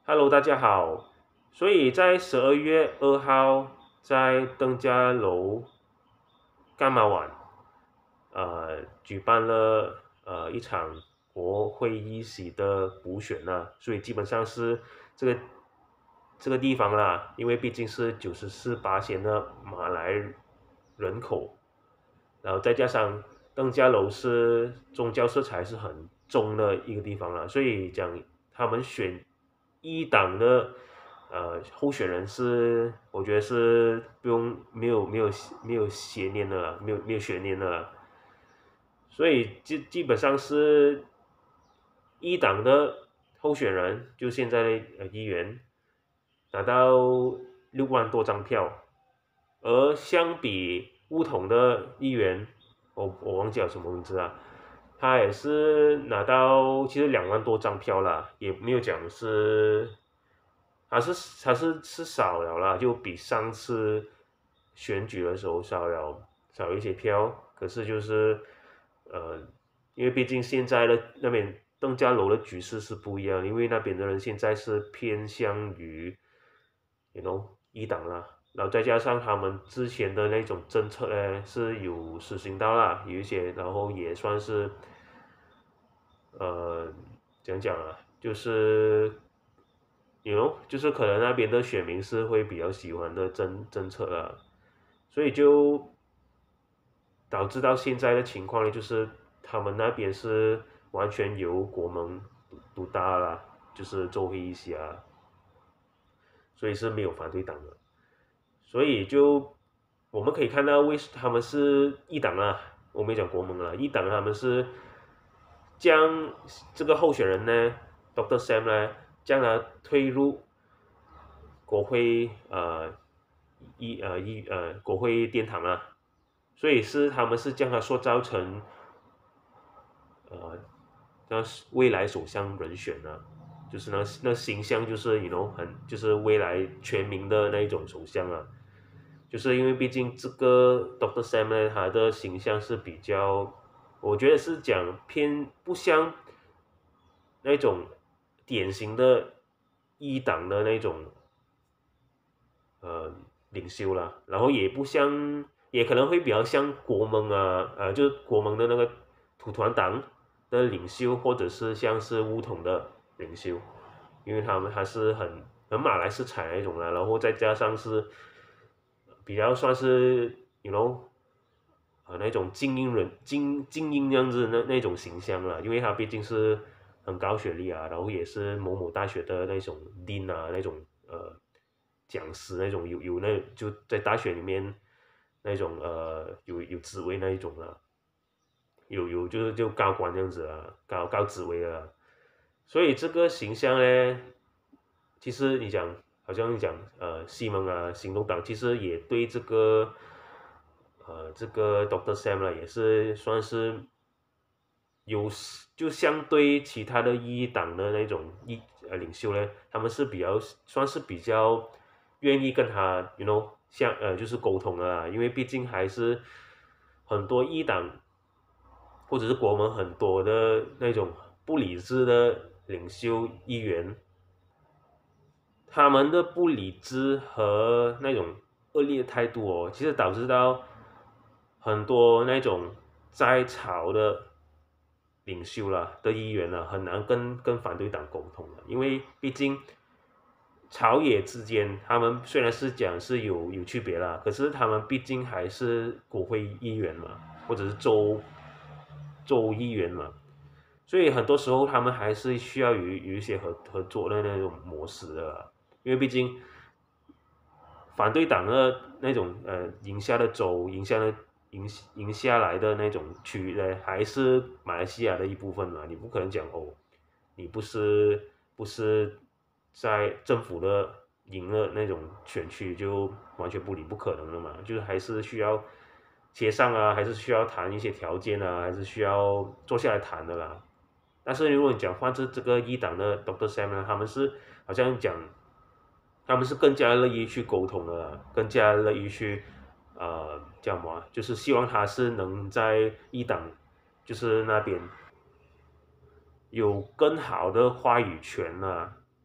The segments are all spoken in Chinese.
Hello，大家好。所以在12月2号，在登嘉楼干嘛湾，举办了一场国会议席的补选啊，所以基本上是这个这个地方啦，因为毕竟是94%的马来人口，然后再加上邓家楼是宗教色彩是很重的一个地方啦，所以讲他们选一党的候选人是，我觉得是不用没有悬念的啦，没有悬念的啦，所以基本上是一党的候选人，就现在的议员拿到6万多张票，而相比巫统的议员，我忘记了什么名字啊，他也是拿到其实2万多张票啦，也没有讲是，他是少了啦，就比上次选举的时候少一些票，可是就是呃，因为毕竟现在的那边邓家楼的局势是不一样，因为那边的人现在是偏向于一党啦，然后再加上他们之前的那种政策呢是有实行到啦，有一些，然后也算是讲讲啊，就是就是可能那边的选民是会比较喜欢的政策啦，所以就导致到现在的情况呢，就是他们那边是完全由国盟独大啦，就是做会议席啊，所以是没有反对党的。所以就我们可以看到，他们是一党啊，我没讲国盟啊，一党他们是将这个候选人呢，Dr. Sam 呢，将他推入国会国会殿堂啊，所以他们是将他塑造成呃那未来首相人选啊，就是那形象就是就是未来全民的那一种首相啊。就是因为毕竟这个 Dr. Sam 呢，他的形象是比较，我觉得是讲偏不像那种典型的一党的那种呃领袖啦，然后也不像，也可能会比较像国盟啊，就是国盟的那个土团党的领袖，或者是像是巫统的领袖，因为他们还是很马来色彩那种啦，然后再加上是比较算是 那种精英这样子那种形象啦，因为他毕竟是很高学历啊，然后也是某某大学的那种 Dean 啊那种讲师那种有那就在大学里面那种有职位那一种啊，有就高官这样子啊，高职位啊，所以这个形象呢，其实好像你讲西蒙啊行动党其实也对这个 Dr. Sam 啦，也是算是有就相对其他的一党的那种领袖呢，他们是算是比较愿意跟他像就是沟通的啦，因为毕竟还是很多一党或者是国门很多的那种不理智的领袖议员，他们的不理智和那种恶劣的态度哦，其实导致到很多那种在朝的领袖啦的议员呢，很难跟反对党沟通的，因为毕竟朝野之间，他们虽然是讲是有区别啦，可是他们毕竟还是国会议员嘛，或者是州议员嘛，所以很多时候他们还是需要有一些合作的那种模式的啦，因为毕竟反对党的那种赢下的州、赢下来的那种区域呢，还是马来西亚的一部分嘛。你不可能讲哦，你不是在政府的赢了那种选区就完全不理，不可能的嘛。就是还是需要协商啊，还是需要谈一些条件啊，还是需要坐下来谈的啦。但是如果你讲换这个一党的 Dr. Sam 呢，他们是好像讲他们是更加乐意去沟通的啦，更加乐意去叫什么啊就是希望他是能在一党就是那边有更好的话语权啊，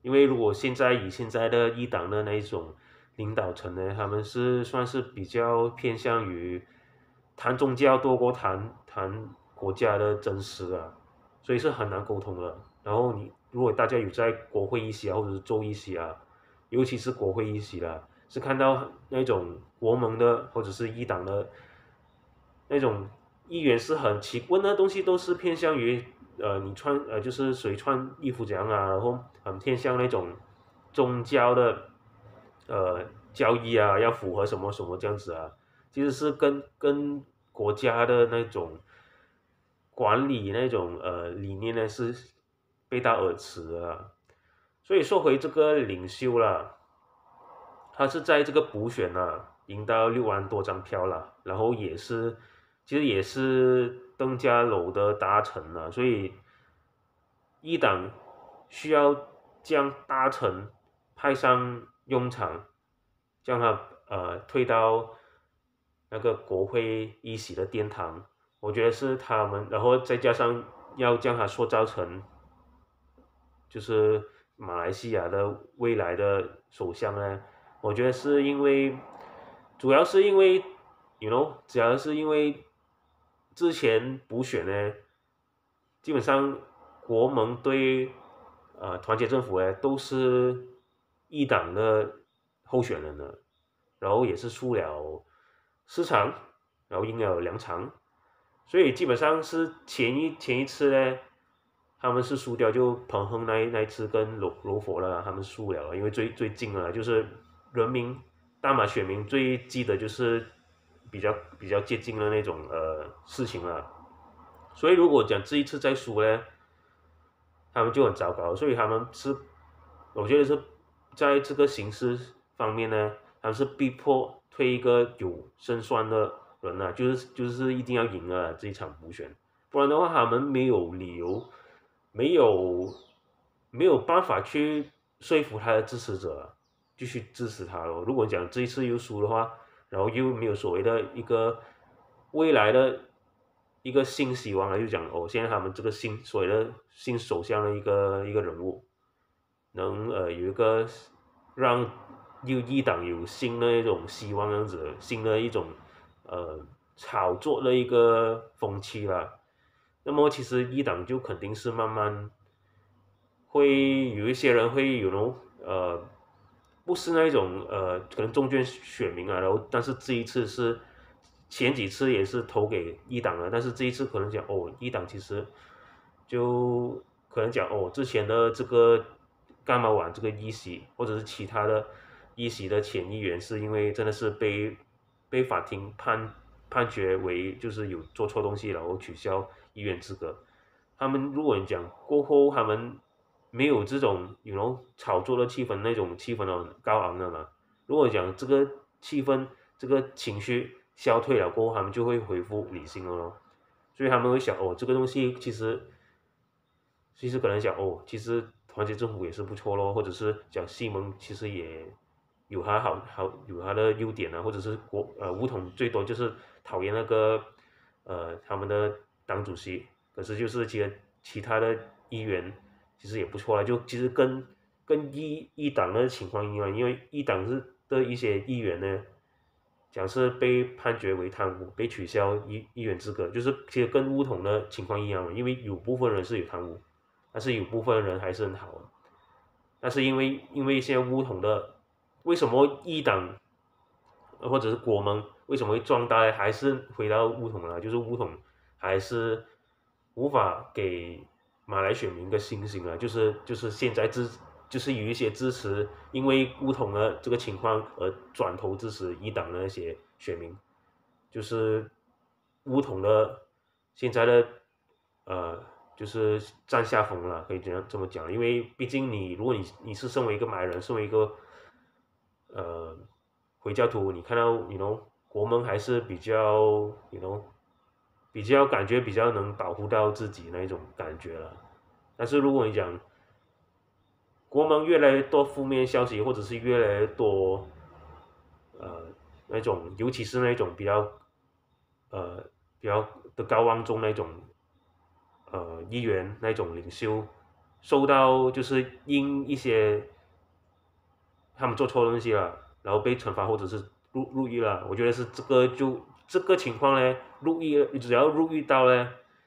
因为如果以现在的一党的那一种领导层呢，他们算是比较偏向于谈宗教多过谈国家的真实啊，所以是很难沟通的。然后如果大家有在国会议席啊，或者是州议席啊，尤其是国会议席啦，是看到那种国盟的或者是一党的那种议员是很问的东西都是偏向于你就是谁穿衣服怎样啊，然后很偏向那种宗教的教义啊，要符合什么什么这样子啊，其实是跟国家的那种管理那种理念呢是背道而驰的啊。所以说回这个领袖啦，他是在这个补选啊赢到6万多张票啦，然后其实也是邓家楼的大臣啊，所以一党需要将大臣派上用场，将他推到那个国会议席的殿堂，我觉得是他们，然后再加上要将他塑造成就是马来西亚的未来的首相呢，我觉得是因为主要是因为只要是因为之前补选呢，基本上国盟对团结政府呢都是一党的候选人的，然后也是输了4场，然后赢了2场，所以基本上是前一次呢，他们是输掉，就彭亨那一次跟罗佛了，他们输了，因为最近了，就是人民大马选民最记得就是比较接近的那种事情了，所以如果讲这一次再输呢，他们就很糟糕，所以我觉得是在这个形势方面呢，他们是逼迫推一个有胜算的人啊，就是一定要赢啊这一场补选，不然的话他们没有理由，没有没有办法去说服他的支持者啊继续支持他咯。如果讲这一次又输的话，然后又没有所谓的一个未来的一个新希望了，就讲哦，现在他们这个所谓的新首相的一个人物，能有一个让一党有新的一种希望，这样子新的一种炒作的一个风气啦。那么其实一党就肯定是慢慢会有一些人会不是那种可能中间选民啊，然后但是这一次是前几次也是投给一党了，但是这一次可能讲哦，一党其实就可能讲哦，之前的这个干嘛玩这个议席，或者是其他的议席的前议员，是因为真的是被法庭判决为就是有做错东西，然后取消议员资格。他们如果你讲过后，他们没有这种炒作的气氛，那种气氛的高昂的嘛。如果讲这个气氛、这个情绪消退了过后，他们就会恢复理性了咯。所以他们会想哦，这个东西其实可能讲哦，其实团结政府也是不错咯，或者是讲西蒙其实也有他有他的优点啊，或者是巫统最多就是讨厌那个他们的党主席，可是就是其他的议员其实也不错啦，就其实跟一党的情况一样，因为一党的一些议员呢，讲是被判决为贪污，被取消议员资格，就是其实跟巫统的情况一样，因为有部分人是有贪污，但是有部分人还是很好的。但是因为现在巫统的为什么一党或者是国盟为什么会壮大呢？还是回到巫统了，就是巫统还是无法给马来选民一个信心啊，就是现在就是有一些支持，因为巫统的这个情况而转头支持一党的那些选民，就是巫统的现在的就是占下风了，可以这么讲，因为毕竟如果你是身为一个马来人，身为一个呃回教徒，你看到国门还是比较感觉比较能保护到自己那一种感觉了。但是如果你讲国门越来越多负面消息，或者是越来越多呃那种，尤其是那种呃比较的高望重那种议员那种领袖受到就是因一些他们做错东西了，然后被惩罚或者是入狱了。我觉得是这个情况呢，只要入狱到呢，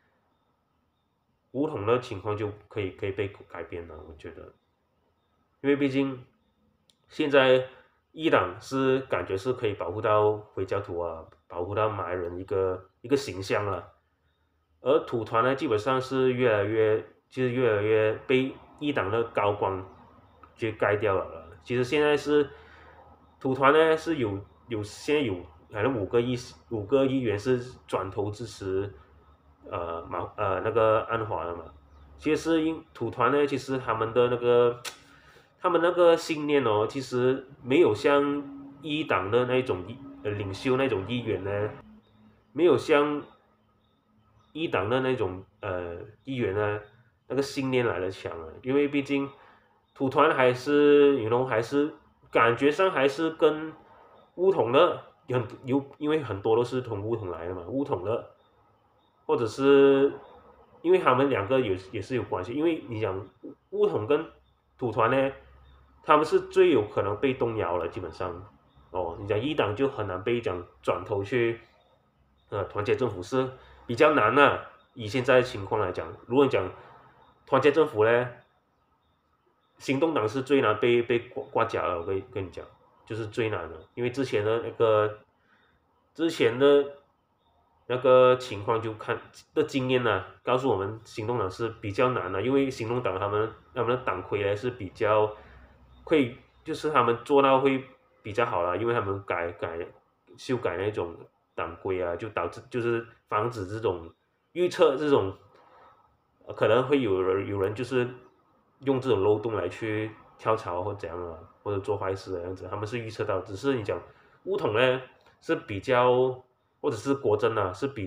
乌统的情况就可以被改变了。我觉得，因为毕竟现在伊朗是感觉是可以保护到回教徒啊，保护到马来人一个形象了，而土团呢，基本上是越来越被伊党的高光就盖掉了。其实现在是土团呢是现在有可能五个议员是转头支持那个安华的嘛。其实土团呢，其实他们那个信念哦，其实没有像一党的那种领袖那种议员呢，没有像一党的那种议员呢那个信念来的强啊。因为毕竟土团还是还是感觉上还是跟乌统的因为很多都是从乌统来的嘛，乌统的或者是因为他们两个也是有关系。因为你讲乌统跟土团呢，他们是最有可能被动摇了，基本上哦，你讲一党就很难被讲转头去团结政府是比较难的、以现在的情况来讲，如果你讲团结政府呢，行动党是最难被挂假了。我跟你讲，就是最难的。因为之前的那个情况就看的经验呢、告诉我们行动党是比较难的。因为行动党他们的党魁呢是比较会，就是他们做到会比较好啦。因为他们修改那种党规啊，就导致就是防止这种预测这种可能会有人就是用这种漏洞来去跳槽或怎样啊，或者做坏事的样子。他们是预测到，只是你讲乌统呢是比较，或者是国政啊是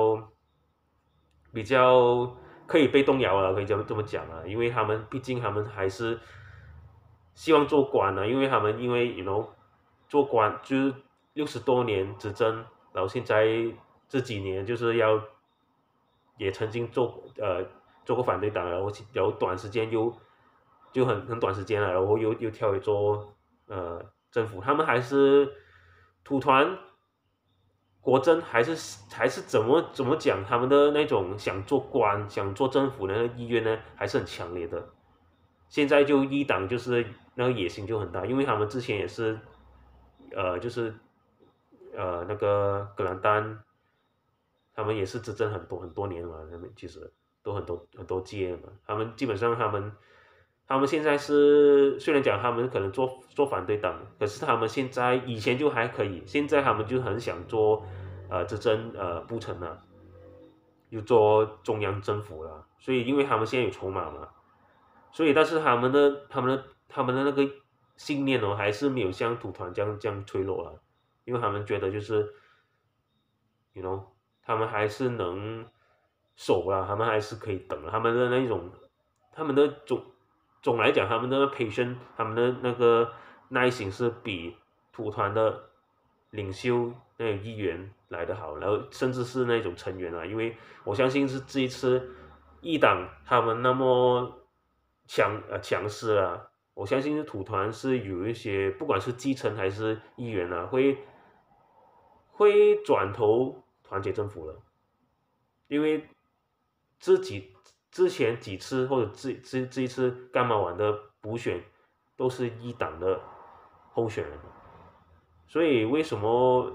比较可以被动摇了，可以这么讲啊。因为毕竟他们还是希望做官啊。因为他们做官就是60多年执政，然后现在这几年就是也曾经做过反对党，然后短时间就很短时间了，然后又跳回做政府。他们还是土团国政还是怎么讲，他们的那种想做官想做政府的那个意愿呢，还是很强烈的。现在就一党就是那个野心就很大。因为他们之前也是就是那个格兰丹，他们也是执政很多年嘛。他们其实都很多届嘛。他们基本上他们现在是虽然讲他们可能做反对党，可是他们以前就还可以，现在他们就很想做执政不成了，又做中央政府了。所以因为他们现在有筹码嘛，所以但是他们的那个信念哦，还是没有像土团这样脆弱了。因为他们觉得就是，you know，他们还是能守了，他们还是可以等了。他们的那种，他们的总来讲，他们的培训，他们的那个耐心是比土团的领袖那种议员来得好，然后甚至是那种成员啊。因为我相信是这一次一党他们那么强势啊，我相信土团是有一些不管是基层还是议员啊，会转投团结政府了。因为之前几次或者这一次干嘛完的补选都是一党的候选人，所以为什么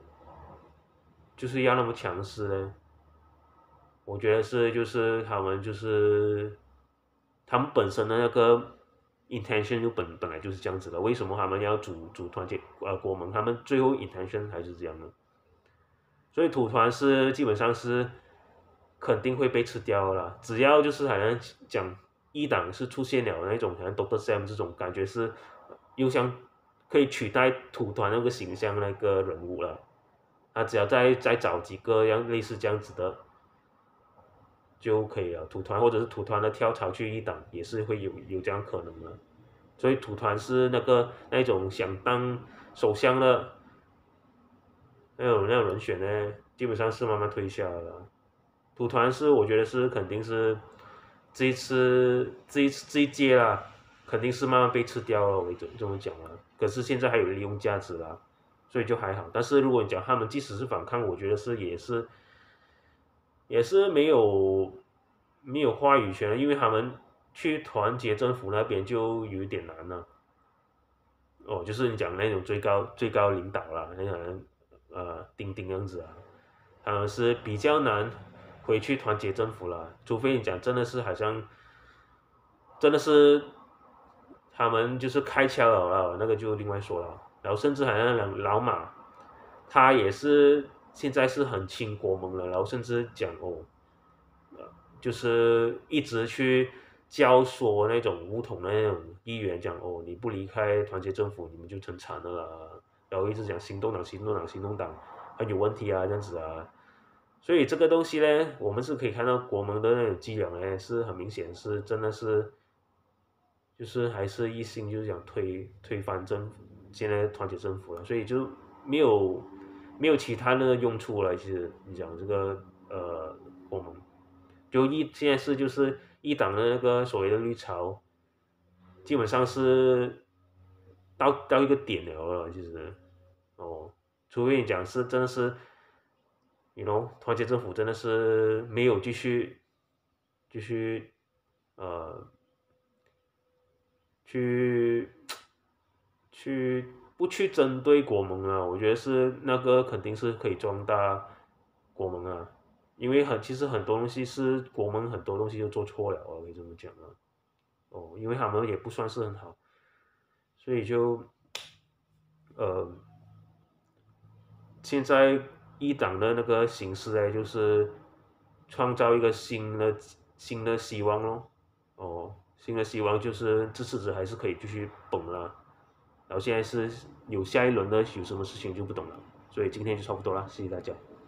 就是要那么强势呢？我觉得就是他们本身的那个 intention 就本来就是这样子的。为什么他们要组团结国盟？他们最后 intention 还是这样的。所以土团是基本上是肯定会被吃掉了。只要就是好像讲一党是出现了那种好像 Doctor Sam 这种感觉是又像可以取代土团那个形象那个人物了。他只要再找几个类似这样子的就可以了。土团或者是土团的跳槽去一党也是会有这样可能的。所以土团是那种想当首相的那种人选呢，基本上是慢慢退下了。土团是我觉得是肯定是这一届啦，肯定是慢慢被吃掉了，我这么讲了。可是现在还有利用价值啦，所以就还好。但是如果你讲他们即使是反抗，我觉得也是没有话语权的，因为他们去团结政府那边就有一点难了。哦，就是你讲那种最高领导啦，那种丁丁样子啊，他们是比较难回去团结政府啦，除非你讲真的是好像真的是他们就是开窍了，那个就另外说了。然后甚至好像老马，他也是现在是很亲国盟了，然后甚至讲就是一直去教唆那种武统的那种议员讲你不离开团结政府，你们就成惨了啦。然后一直讲行动党很有问题啊，这样子啊。所以这个东西呢，我们是可以看到国盟的那种伎俩呢，是很明显是真的是，就是还是一心就是想推翻政府，现在团结政府了，所以就没有没有其他的用处了。其实你讲这个国盟。现在就是一党的那个所谓的绿潮，基本上是到一个点了，其实除非你讲是真的是团结政府真的是没有继续呃去去不去针对国盟啊，我觉得是那个肯定是可以壮大国盟啊，因为其实很多东西是国盟很多东西都做错了啊，可以这么讲啊。因为他们也不算是很好，所以就呃现在一党的那个形式呢，就是创造一个新的希望咯。新的希望就是支持者还是可以继续捧啦。然后现在是有下一轮的有什么事情就不懂了，所以今天就差不多了，谢谢大家。